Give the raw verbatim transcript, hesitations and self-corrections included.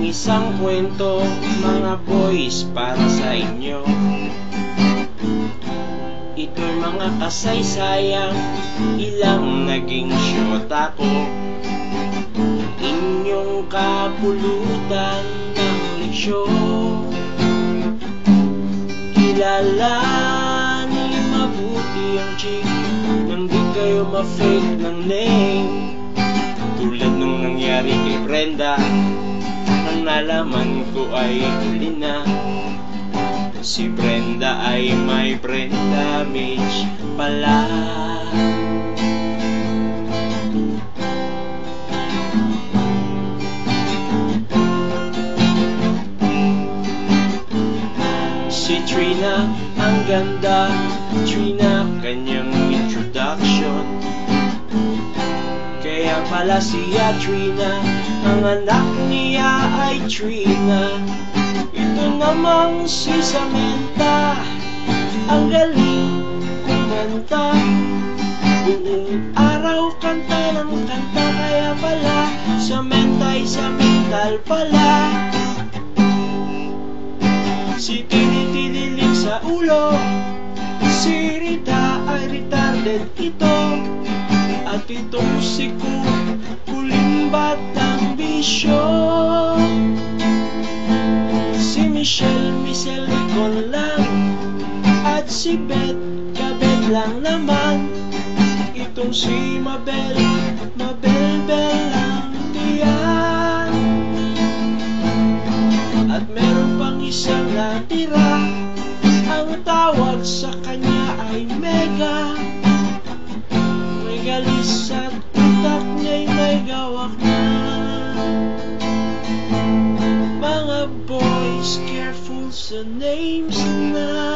isang kwento, mga boys, para sa inyo. Ito'y mga kasaysayang ilang naging syota ko, inyong kapulutan ng leksyon. Kilalanin mabuti ang chick nang di kayo ma-fake ng name. Tulad nung nangyari kay Brenda, ang nalaman ko ay huli na. Si Brenda ay may brain damage pala. Si Trina, ang ganda, Trina, kanyang introduction. Kaya pala siya Trina, ang anak niya ay Trina. Ito namang si Samantha, ang galing kumanta. Buong araw kanta ng kanta, kaya pala Samantha ay Samental pala. Si tinitililig sa ulo, si Rita ay retarded ito. At itong si Ku, kulimbat ng bisyo. Si Michelle, Miselicon lang. At si Beth, kabet lang naman. Itong si Mabel, Mabel-bel lang diyan. At meron pang isang natira, ang tawag sa kanya ay Mega. May galis at utak niya'y may gawak na. Mga boys, careful sa names na.